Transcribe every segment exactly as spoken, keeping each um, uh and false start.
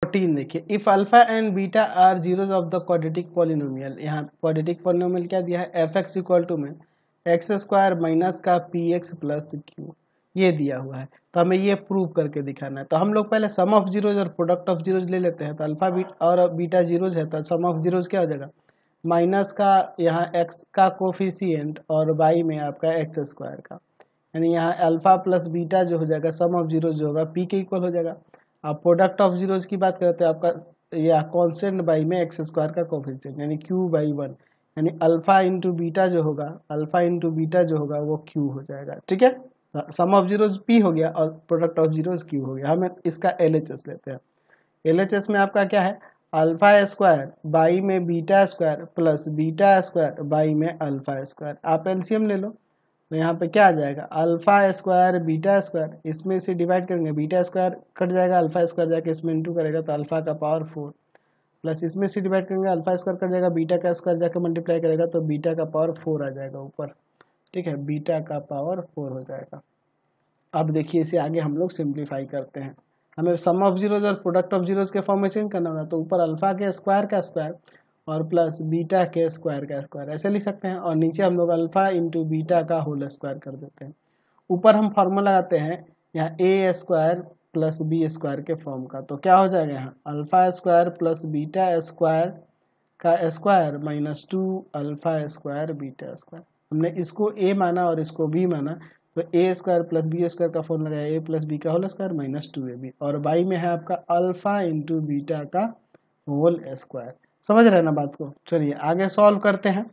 Fourteen देखिए, if alpha and beta are zeros of the quadratic polynomial. यहाँ quadratic polynomial क्या दिया है, एफ एक्स इक्वल टू में एक्स स्क्वायर माइनस का पी एक्स प्लस क्यू, ये दिया हुआ है। तो हमें ये प्रूव करके दिखाना है। तो हम लोग पहले सम ऑफ जीरोज और प्रोडक्ट ऑफ जीरोज ले लेते हैं। तो अल्फा बीटा और बीटा जीरोज है तो सम ऑफ जीरोज क्या हो जाएगा, माइनस का यहाँ एक्स का कोफिशिएंट और बाई में आपका एक्स स्क्वायर का, यानी यहाँ अल्फा प्लस बीटा जो हो जाएगा सम ऑफ जीरोज जो होगा पी के इक्वल हो जाएगा। आप प्रोडक्ट ऑफ जीरोज की बात करते हैं, आपका या कांस्टेंट बाई में एक्स स्क्वायर का कोफिशिएंट यानी क्यू बाई वन, यानी अल्फा इंटू बीटा जो होगा, अल्फा इंटू बीटा जो होगा वो क्यू हो जाएगा। ठीक है, सम ऑफ जीरोज पी हो गया और प्रोडक्ट ऑफ जीरोज क्यू हो गया। हम इसका एल एच एस लेते हैं। एल एच एस में आपका क्या है, अल्फा स्क्वायर बाई में beta square plus beta square by में अल्फा स्क्वायर। आप एलसीएम ले लो तो यहाँ पे क्या आ जाएगा, अल्फा स्क्वायर बीटा स्क्वायर, इसमें से डिवाइड करेंगे बीटा स्क्वायर कट जाएगा, अल्फा स्क्वायर जाके इसमें इंटू करेगा तो अल्फा का पावर फोर, प्लस इसमें से डिवाइड करेंगे अल्फा स्क्वायर कट जाएगा, बीटा का स्क्वायर जाकर मल्टीप्लाई करेगा तो बीटा का पावर फोर आ जाएगा ऊपर। ठीक है, बीटा का पावर फोर हो जाएगा। अब देखिए इसे आगे हम लोग सिंप्लीफाई करते हैं। हमें सम ऑफ जीरोज और प्रोडक्ट ऑफ जीरोज के फॉर्म में चेंज करना होगा। तो ऊपर अल्फा के स्क्वायर का स्क्वायर और प्लस बीटा के स्क्वायर का स्क्वायर ऐसे लिख सकते हैं, और नीचे हम लोग अल्फा इंटू बीटा का होल स्क्वायर कर देते हैं। ऊपर हम फॉर्मूला लगाते हैं यहाँ a square plus b square के फॉर्म का। तो क्या हो जाएगा यहाँ, alpha square plus beta square का square minus two alpha square beta square. हमने इसको ए माना और इसको बी माना, तो a square plus b square का फॉर्मूला लगाया ए प्लस बी का whole square minus two a b, और बाई में है आपका अल्फा इंटू बीटा का होल स्क्वायर। समझ रहे हैं ना बात को। चलिए आगे सॉल्व करते हैं।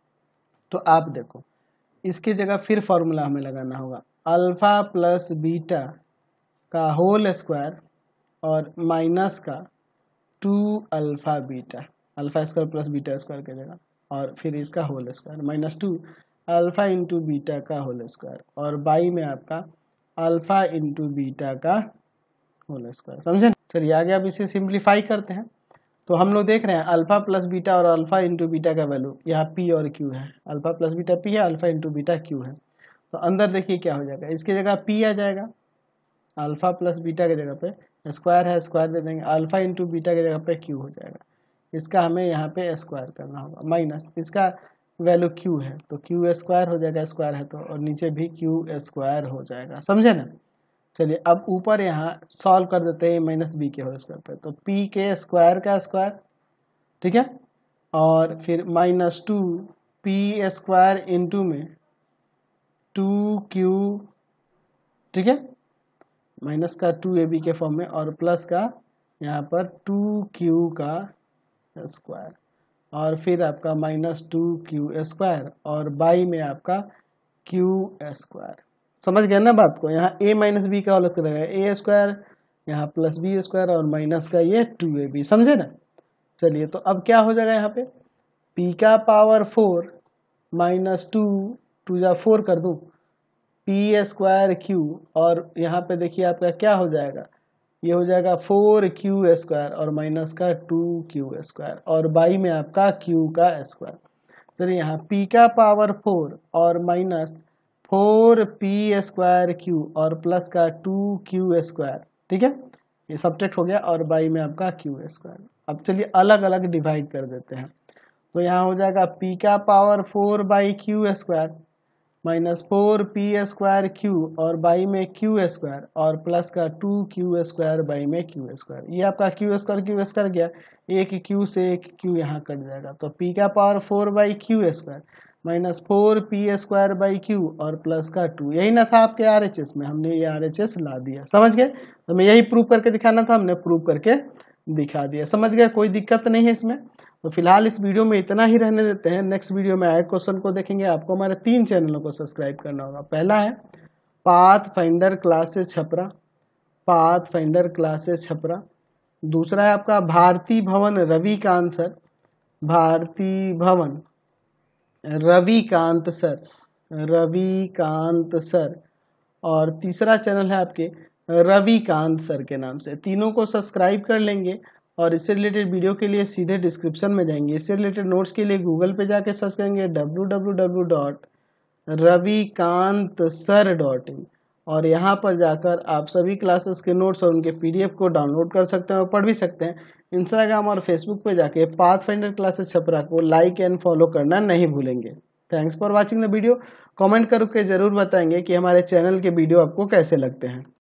तो आप देखो इसकी जगह फिर फॉर्मूला हमें लगाना होगा, अल्फा प्लस बीटा का होल स्क्वायर और माइनस का two alpha beta, alpha square plus beta square की जगह, और फिर इसका whole square minus two alpha into beta का होल स्क्वायर, और बाई में आपका अल्फा इंटू बीटा का होल स्क्वायर। समझे। चलिए आगे अब इसे सिंप्लीफाई करते हैं। तो हम लोग देख रहे हैं अल्फा प्लस बीटा और अल्फा इंटू बीटा का वैल्यू यहाँ पी और क्यू है, अल्फा प्लस बीटा पी है, अल्फा इंटू बीटा क्यू है। तो अंदर देखिए क्या हो जाएगा, इसकी जगह पी आ जाएगा, अल्फा प्लस बीटा की जगह पे स्क्वायर है स्क्वायर दे देंगे, अल्फा इंटू बीटा की जगह पे क्यू हो जाएगा। इसका हमें यहाँ पे स्क्वायर करना होगा, माइनस इसका वैल्यू क्यू है तो क्यू स्क्वायर हो जाएगा, स्क्वायर है तो, और नीचे भी क्यू स्क्वायर हो जाएगा। समझे ना। चलिए अब ऊपर यहाँ सॉल्व कर देते हैं माइनस बी के होल स्क्वायर पे। तो पी के स्क्वायर का स्क्वायर, ठीक है, और फिर minus two p square into में टू क्यू, ठीक है, माइनस का टू ए बी के फॉर्म में, और प्लस का यहाँ पर टू क्यू का स्क्वायर, और फिर आपका माइनस टू क्यू स्क्वायर, और बाई में आपका क्यू स्क्वायर। समझ गए ना बात को। यहाँ a माइनस बी का अलग करेगा, ए स्क्वायर यहाँ प्लस बी स्क्वायर और माइनस का ये टू ए बी। समझे ना। चलिए तो अब क्या हो जाएगा यहाँ पे, p का power four minus two two या फोर कर दूँ पी स्क्वायर क्यू, और यहाँ पे देखिए आपका क्या हो जाएगा, ये हो जाएगा फोर क्यू स्क्वायर और माइनस का टू क्यू स्क्वायर, और बाई में आपका क्यू का स्क्वायर। चलिए यहाँ p का पावर फोर और minus four p square q और प्लस का टू क्यू स्क्वायर, ठीक है, ये सब्ट्रैक्ट हो गया, और बाई में आपका क्यू स्क्वायर। अब चलिए अलग अलग डिवाइड कर देते हैं। तो यहाँ हो जाएगा p का power four by q square minus four p square q और बाई में क्यू स्क्वायर, और प्लस का टू क्यू स्क्वायर बाई में क्यू स्क्वायर। ये आपका क्यू स्क्वायर क्यू स्क्वायर गया, एक क्यू से एक क्यू यहाँ कट जाएगा। तो p का power four by q square minus four p square by q और प्लस का टू, यही ना था आपके आर एच एस में, हमने ये आर एच एस ला दिया। समझ गए। तो मैं यही प्रूव करके दिखाना था, हमने प्रूव करके दिखा दिया। समझ गए, कोई दिक्कत नहीं है इसमें। तो फिलहाल इस वीडियो में इतना ही रहने देते हैं। नेक्स्ट वीडियो में आए क्वेश्चन को देखेंगे। आपको हमारे तीन चैनलों को सब्सक्राइब करना होगा। पहला है path finder classes Chhapra, path finder classes Chhapra. दूसरा है आपका भारती भवन रविकांत सर, भारती भवन रविकांत सर, रविकांत सर। और तीसरा चैनल है आपके रविकांत सर के नाम से। तीनों को सब्सक्राइब कर लेंगे और इससे रिलेटेड वीडियो के लिए सीधे डिस्क्रिप्शन में जाएंगे। इससे रिलेटेड नोट्स के लिए गूगल पे जाके सर्च करेंगे W W W dot Ravikant sir dot in, और यहाँ पर जाकर आप सभी क्लासेस के नोट्स और उनके पीडीएफ को डाउनलोड कर सकते हैं और पढ़ भी सकते हैं। इंस्टाग्राम और फेसबुक पे जाके पाथफाइंडर क्लासेस छपरा को लाइक एंड फॉलो करना नहीं भूलेंगे। Thanks for watching the video. Comment करके ज़रूर बताएंगे कि हमारे चैनल के वीडियो आपको कैसे लगते हैं।